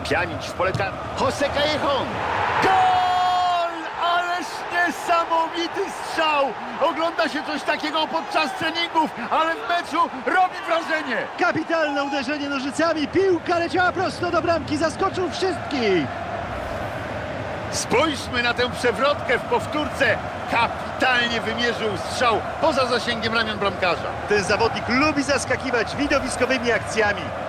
Pjanić w pole karne. José Callejon. Gol! Ależ niesamowity strzał! Ogląda się coś takiego podczas treningów, ale w meczu robi wrażenie. Kapitalne uderzenie nożycami, piłka leciała prosto do bramki, zaskoczył wszystkich. Spójrzmy na tę przewrotkę w powtórce. Kapitalnie wymierzył strzał poza zasięgiem ramion bramkarza. Ten zawodnik lubi zaskakiwać widowiskowymi akcjami.